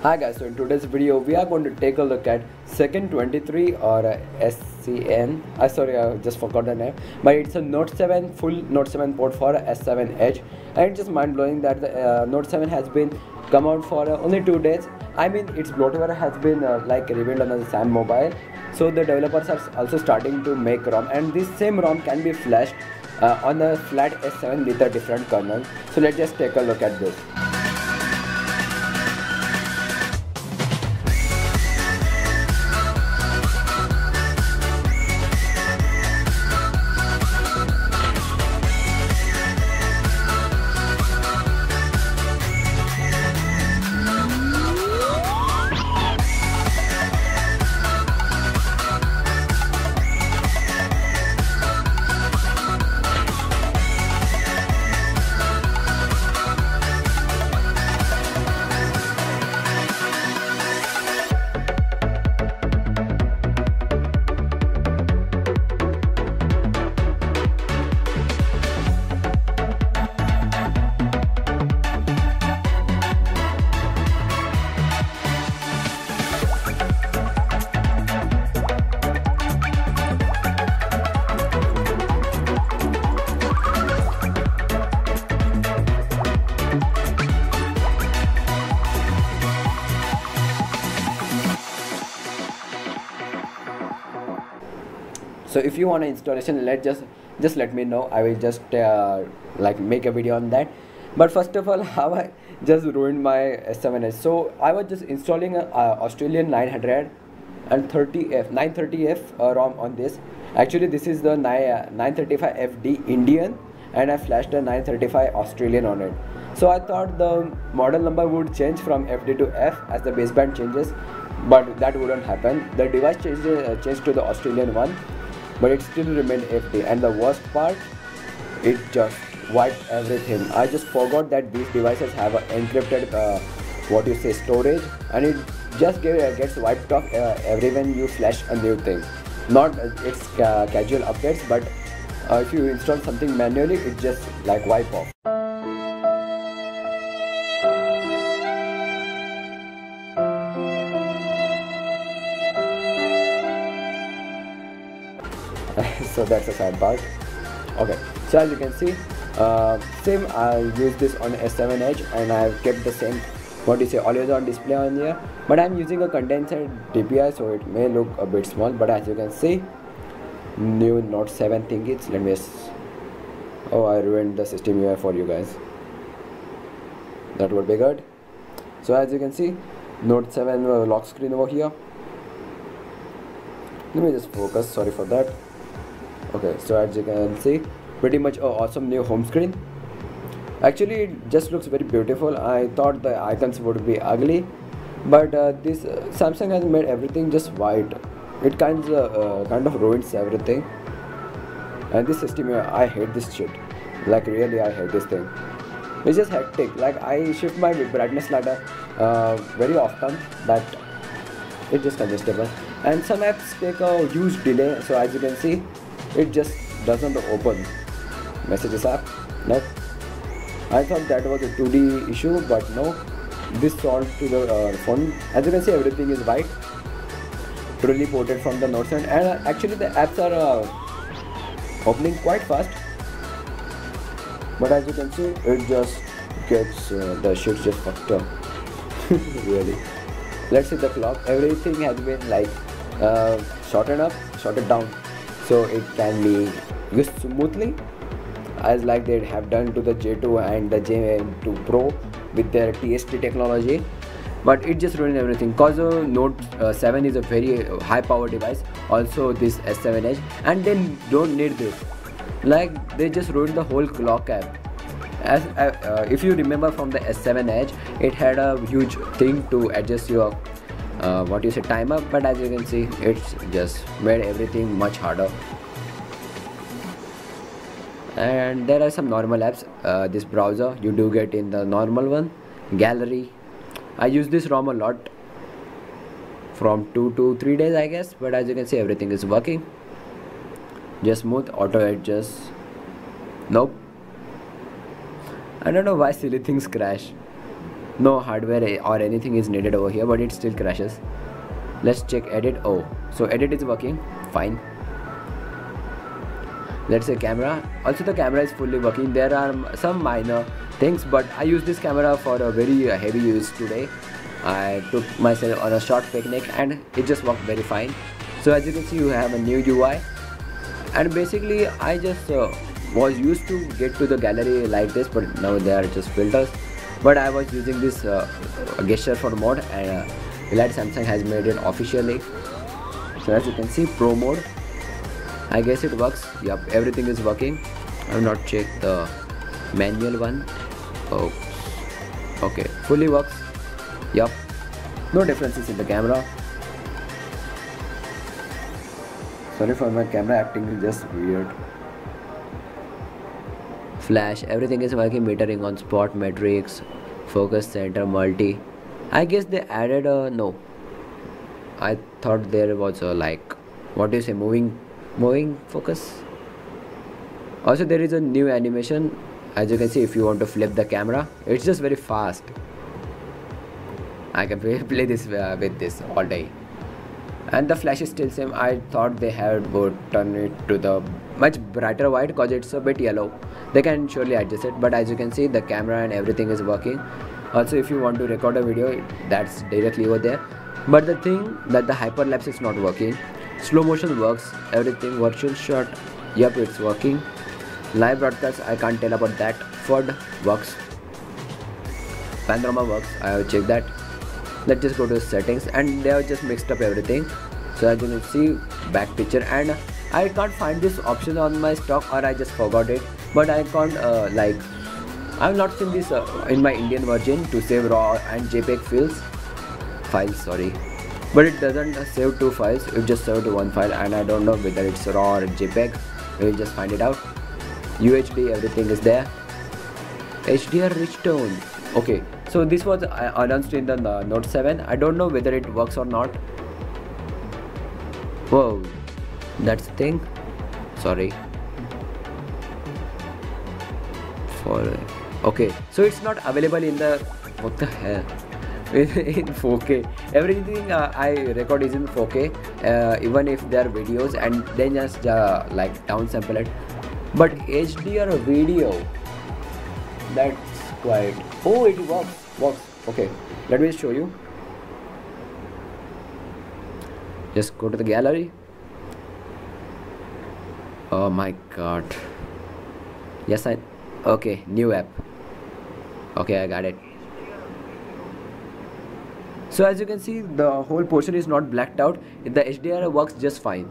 Hi guys, so in today's video we are going to take a look at second 23 or SCN. I just forgot the name, but it's a Note 7 full Note 7 port for S7 Edge, and it's just mind blowing that the Note 7 has been come out for only 2 days. I mean, its bloatware has been like revealed on the Sam mobile, so the developers are also starting to make ROM, and this same ROM can be flashed on the flat S7 with a different kernel. So let's just take a look at this. So if you want an installation, just let me know. I will just like make a video on that. But first of all, how I just ruined my S7 Edge. So I was just installing a Australian 930F ROM on this. Actually, this is the 935 FD Indian, and I flashed a 935 Australian on it. So I thought the model number would change from FD to F as the baseband changes, but that wouldn't happen. The device changed to the Australian one, but it still remained FD. And the worst part, it just wiped everything. I just forgot that these devices have an encrypted storage, and it just gets wiped off every when you flash a new thing. Not its casual updates, but if you install something manually, it just like wipe off. So that's a sad part. Okay, so as you can see, same I use this on S7 Edge, and I have kept the same always on display on here, but I'm using a condenser DPI, so it may look a bit small, but as you can see, new Note 7 thingies. Let me I ruined the system UI for you guys. That would be good. So as you can see, Note 7 lock screen over here. Let me just focus, sorry for that. Okay, so as you can see, pretty much awesome new home screen. Actually, it just looks very beautiful. I thought the icons would be ugly, but this Samsung has made everything just white. It kind of ruins everything. And this system, I hate this shit. Like really, I hate this thing. It's just hectic. Like I shift my brightness ladder very often, that it's just congested. And some apps take a huge delay. So as you can see, it just doesn't open. Messages app, no. I thought that was a 2D issue, but no. This solved to the phone. As you can see, everything is white. Truly ported from the Note 7, and actually the apps are opening quite fast. But as you can see, it just gets the shit just fucked up. Really. Let's see the clock. Everything has been like shortened down, so it can be used smoothly, as like they have done to the J2 and the J2 Pro with their TST technology. But it just ruined everything, cause Note 7 is a very high power device. Also this S7 Edge, and they don't need this. Like they just ruined the whole clock app. As if you remember from the S7 Edge, it had a huge thing to adjust your timer, but as you can see, it's just made everything much harder. And there are some normal apps. This browser you do get in the normal one. Gallery, I use this ROM a lot, from 2 to 3 days I guess, but as you can see, everything is working. Just smooth, auto adjust. Nope, I don't know why silly things crash. no hardware or anything is needed over here, but it still crashes. Let's check edit. Oh, so edit is working fine. Let's say camera. Also the camera is fully working. There are some minor things, but I use this camera for a very heavy use today. I took myself on a short picnic and it just worked very fine. So as you can see, you have a new UI, and basically I just was used to get to the gallery like this, but now they are just filters. But I was using this gesture for mode, and glad Samsung has made it officially. So as you can see, pro mode, I guess it works. Yep, everything is working. I have not checked the manual one. Oh, okay, fully works. Yep, no differences in the camera. Sorry for my camera acting, just weird. Flash, everything is working. Metering on spot, metrics, focus, center, multi. I guess they added a no. I thought there was a like, what do you say, moving focus. Also there is a new animation. As you can see, if you want to flip the camera, it's just very fast. I can play this with this all day. And the flash is still same. I thought they had would turn it to the much brighter white because it's a bit yellow. They can surely adjust it, but as you can see, the camera and everything is working. Also, if you want to record a video, that's directly over there. But the thing that the hyper lapse is not working. Slow motion works, everything. Virtual shot, yep, it's working. Live broadcast, I can't tell about that. FUD works. Panorama works, I have checked that. Let's just go to settings, and they have just mixed up everything. So as you can see, back picture, and I can't find this option on my stock, or I just forgot it. But I can't like, I've not seen this in my Indian version to save raw and JPEG files, sorry. But it doesn't save two files, it just saved one file, and I don't know whether it's raw or JPEG. We'll just find it out. UHD, everything is there. HDR rich tone. Okay, so this was announced in the Note 7. I don't know whether it works or not. Whoa, that's the thing. Sorry. Okay, so it's not available in the, what the hell, in 4K. Everything I record is in 4K, even if there are videos, and then just like downsample it. But HDR video, that's quite, oh, it works. Okay, let me show you. Just go to the gallery. Oh my god. Yes, okay, new app. Okay, I got it. So as you can see, the whole portion is not blacked out. The HDR works just fine.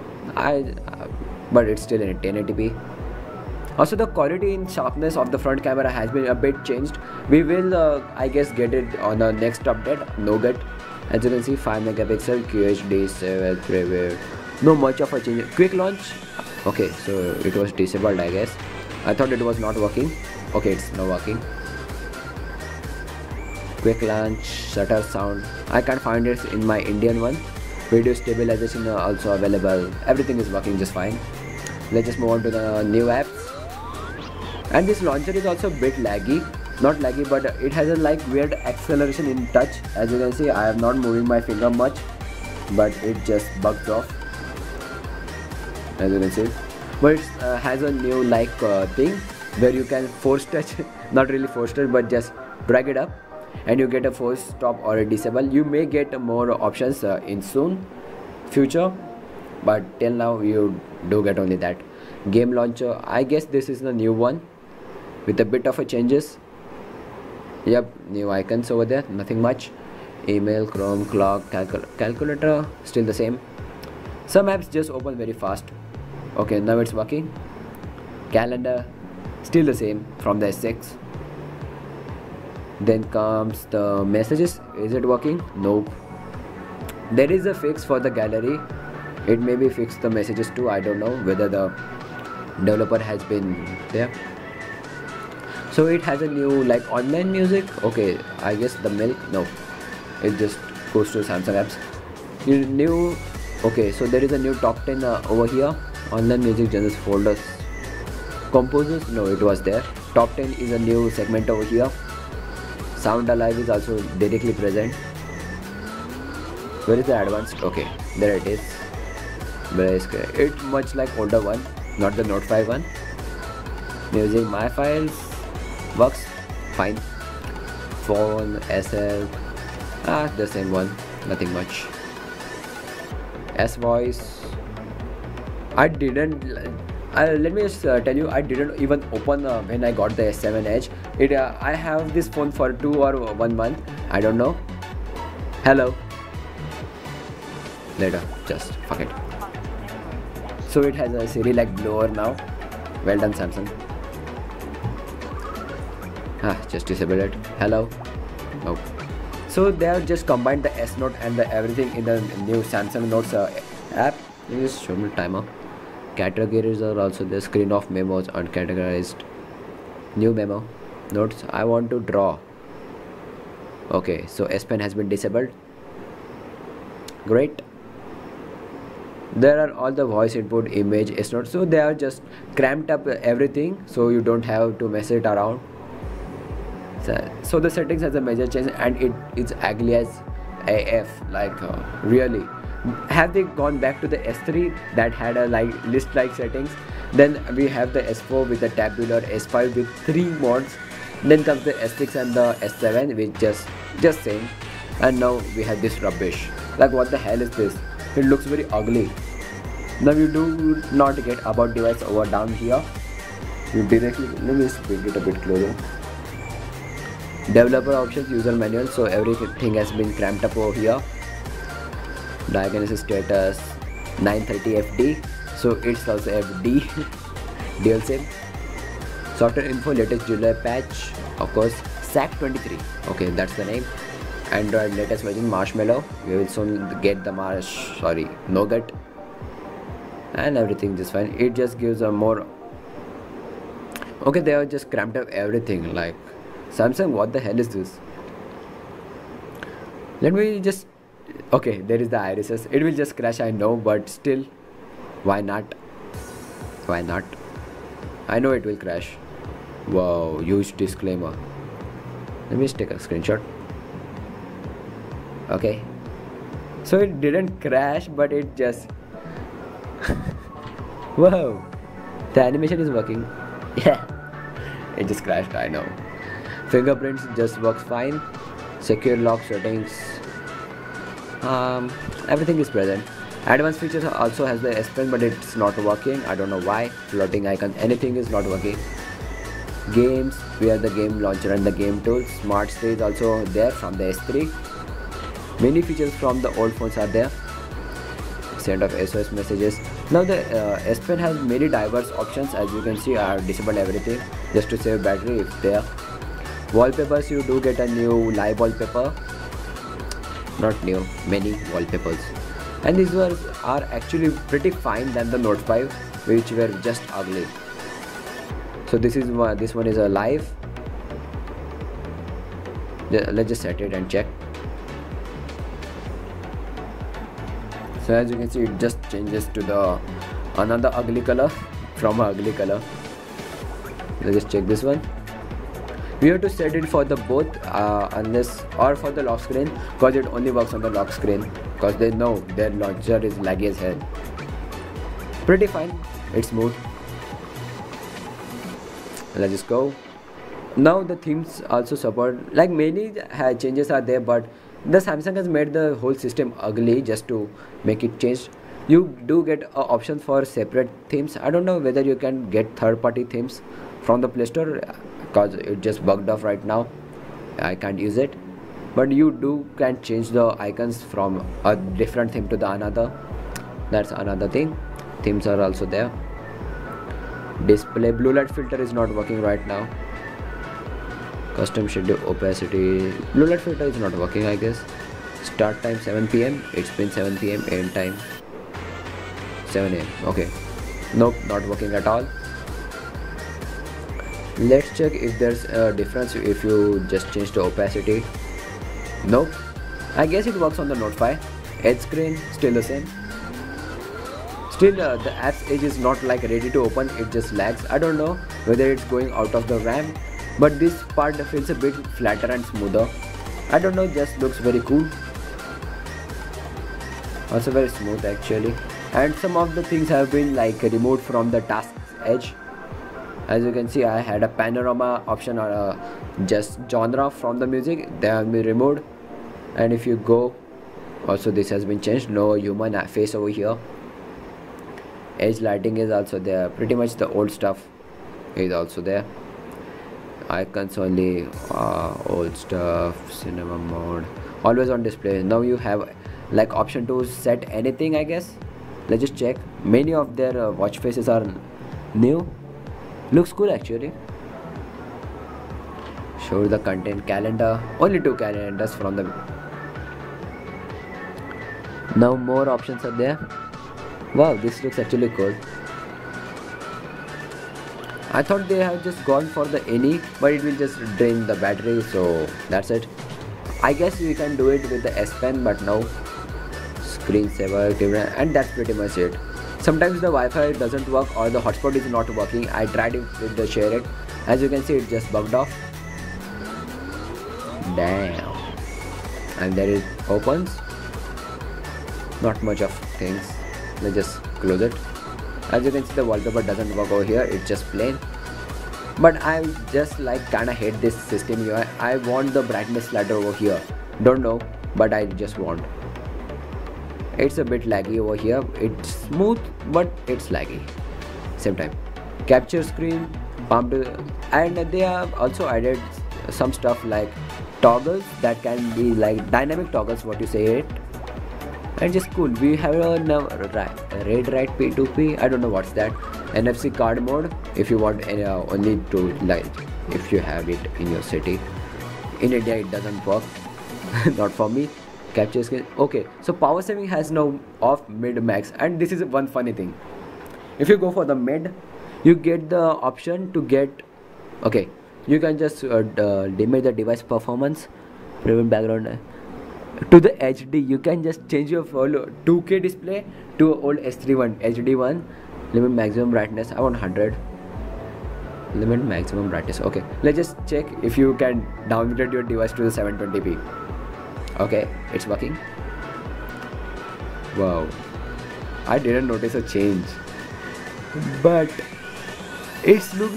But it's still in 1080p. Also, the quality and sharpness of the front camera has been a bit changed. We will, I guess, get it on the next update. Nougat. As you can see, 5 megapixel QHD 7 preview. No much of a change. Quick launch. Okay, so it was disabled, I guess. I thought it was not working. Okay, it's now working. Quick launch, shutter sound. I can't find it in my Indian one. Video stabilization also available. Everything is working just fine. Let's just move on to the new apps. And this launcher is also a bit laggy. Not laggy, but it has a like weird acceleration in touch. As you can see, I am not moving my finger much, but it just bugs off. As you can see, but it has a new like thing where you can force touch, not really force touch, but just drag it up, and you get a force stop or a disable. You may get more options in soon future, but till now you do get only that. Game launcher, I guess this is the new one with a bit of a changes. Yep, new icons over there, nothing much. Email, Chrome, clock, calculator, still the same. Some apps just open very fast. Okay, now it's working. Calendar, still the same from the S6. Then comes the messages. Is it working? Nope. There is a fix for the gallery. It may be fixed the messages too. I don't know whether the developer has been there. So it has a new like online music. Okay, I guess the milk. No, it just goes to Samsung apps. New. Okay, so there is a new top 10 over here. Online music genres folders. Composers. No, it was there. Top 10 is a new segment over here. Sound alive is also directly present. Where is the advanced? Okay, there it is. It's much like older one, not the Note 5 one. Music, my files works fine. Phone, SL, the same one, nothing much. S voice, I didn't. Let me just tell you, I didn't even open when I got the S7 Edge. I have this phone for 2 or 1 month. I don't know. Hello. Later, just fuck it. So it has a Siri like blower now. Well done, Samsung. Just disable it. Hello. Nope. So they have just combined the S Note and the everything in the new Samsung Notes app. Just show me timer. Categories are also the screen of memos uncategorized. New memo. Notes. I want to draw. Okay, so S Pen has been disabled. Great. There are all the voice input, image, S Note. So they are just cramped up everything, so you don't have to mess it around. So the settings has a major change, and it is ugly as AF. Like really, have they gone back to the S3 that had a list like settings? Then we have the S4 with the tabular, S5 with 3 modes. Then comes the S6 and the S7 with just same. And now we have this rubbish. Like what the hell is this? It looks very ugly. Now you do not get about device over down here. You directly, let me just bring it a bit closer. Developer options, user manual, so everything has been cramped up over here. Diagnosis status 930 FD, so it's also FD. Dual SIM. Software info, latest July patch, of course. SAC23, okay, that's the name. Android latest version Marshmallow. We will soon get the Nougat, and everything is fine. It just gives a more. Okay, they have just cramped up everything. Like Samsung, what the hell is this? Let me just. Okay, there is the irises. It will just crash, I know, but still, why not? Why not? I know it will crash. Wow, huge disclaimer. Let me just take a screenshot. Okay, so it didn't crash, but it just wow, the animation is working. Yeah, it just crashed, I know. Fingerprints just works fine. Secure lock settings, everything is present. Advanced features also has the S Pen, but it's not working. I don't know why. Floating icon, anything is not working. Games, we have the game launcher and the game tools. Smart Stay is also there from the S3. Many features from the old phones are there. Send of SOS messages. Now the S Pen has many diverse options. As you can see, I have disabled everything just to save battery if there. Wallpapers, you do get a new live wallpaper. Not new, many wallpapers. And these are actually pretty fine than the Note 5, which were just ugly. So this one is a live. Let's just set it and check. So as you can see, it just changes to the another ugly color from an ugly color. Let's just check this one. We have to set it for the both unless or for the lock screen, because it only works on the lock screen, because they know their launcher is laggy as hell. Pretty fine, it's smooth. Let's just go. Now the themes also support, like many changes are there, but the Samsung has made the whole system ugly just to make it change. You do get an option for separate themes. I don't know whether you can get third-party themes from the Play Store, because it just bugged off right now. I can't use it, but you can change the icons from a different theme to the another. That's another thing. Themes are also there. Display blue light filter is not working right now. Custom schedule opacity, blue light filter is not working, I guess. Start time 7 PM, it's been 7 PM, end time 7 AM. Okay, nope, not working at all. Let's check if there's a difference if you just change the opacity. Nope, I guess it works on the Note 5. Edge screen still the same. Still the app's edge is not like ready to open, it just lags. I don't know whether it's going out of the RAM but this part feels a bit flatter and smoother. I don't know, just looks very cool. Also very smooth actually. And some of the things have been like removed from the task edge. As you can see, I had a panorama option or just genre from the music. They have been removed. And if you go, also this has been changed. No human face over here. Edge lighting is also there. Pretty much the old stuff is also there. Icons only, old stuff, cinema mode, always on display. Now you have like option to set anything, I guess. Let's just check. Many of their watch faces are new. Looks cool actually. Show the content calendar. Only 2 calendars from the. Now more options are there. Wow, this looks actually cool. I thought they have just gone for the any, but it will just drain the battery, so that's it. I guess we can do it with the S Pen, but no. Screensaver, and that's pretty much it. Sometimes the Wi-Fi doesn't work or the hotspot is not working. I tried it with the share it. As you can see, it just bugged off. Damn. And there it opens. Not much of things. Let's just close it. As you can see, the wallpaper doesn't work over here. It's just plain. But I just like kinda hate this system here. I want the brightness slider over here. Don't know, but I just want. It's a bit laggy over here. It's smooth, but it's laggy. Same time. Capture screen, pumped, and they have also added some stuff like toggles that can be like dynamic toggles, what you say it. And just cool. We have a read write P2P. I don't know what's that. NFC card mode. If you want only to like, if you have it in your city. In India, it doesn't work. Not for me. Capture screen. Okay, so power saving has now off, mid, max, and this is one funny thing. If you go for the mid, you get the option to get. Okay, you can just limit the device performance, prevent background. To the HD, you can just change your full 2K display to old S31 HD one. Limit maximum brightness. I want 100. Limit maximum brightness. Okay, let's just check if you can downgrade your device to the 720p. Okay, it's working. Wow, I didn't notice a change, but it's look.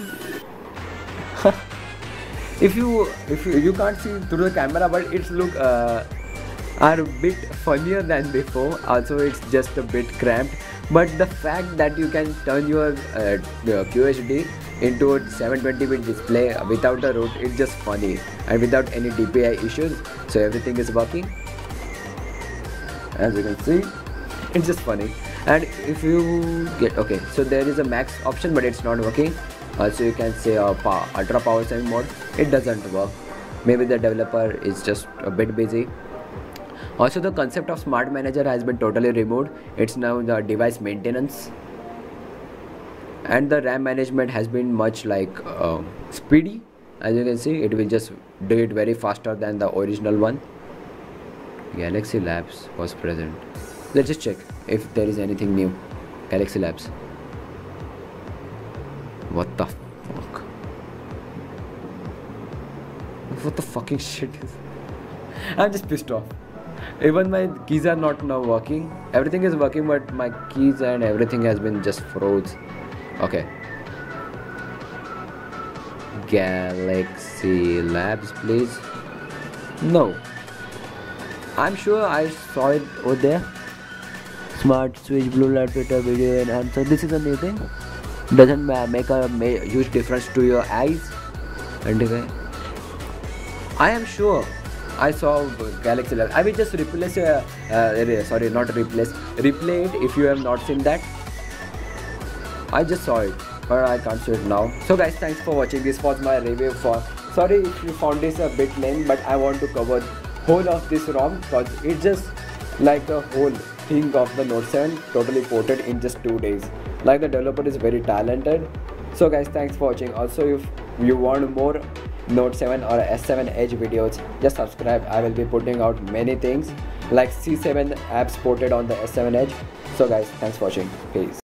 if you can't see through the camera, but it's look are a bit funnier than before. Also, it's just a bit cramped. But the fact that you can turn your QHD into a 720p display without a root, it's just funny, and without any DPI issues. So everything is working. As you can see, it's just funny. And if you get, okay, so there is a max option, but it's not working. Also, you can say ultra power saving mode. It doesn't work. Maybe the developer is just a bit busy. Also, the concept of smart manager has been totally removed. It's now the device maintenance, and the RAM management has been much like speedy. As you can see, it will just do it very faster than the original one. Galaxy Labs was present. Let's just check if there is anything new. Galaxy Labs. What the fuck? What the fucking shit is? I'm just pissed off. Even my keys are not now working. Everything is working, but my keys and everything has been just froze. Okay. Galaxy Labs, please. No. I'm sure I saw it over there. Smart switch, blue light filter, video enhancer. This is a new thing. Doesn't make a huge difference to your eyes. And I am sure I saw Galaxy Labs. I will just replace sorry, not replace, replay it if you have not seen that. I just saw it, but I can't see it now. So guys, thanks for watching. This was my review for. Sorry if you found this a bit lame, but I want to cover whole of this ROM because it's just like a whole thing of the Note 7 totally ported in just 2 days. Like the developer is very talented. So guys, thanks for watching. Also, if you want more Note 7 or S7 Edge videos, just subscribe. I will be putting out many things like C7 apps ported on the S7 Edge. So guys, thanks for watching. Peace.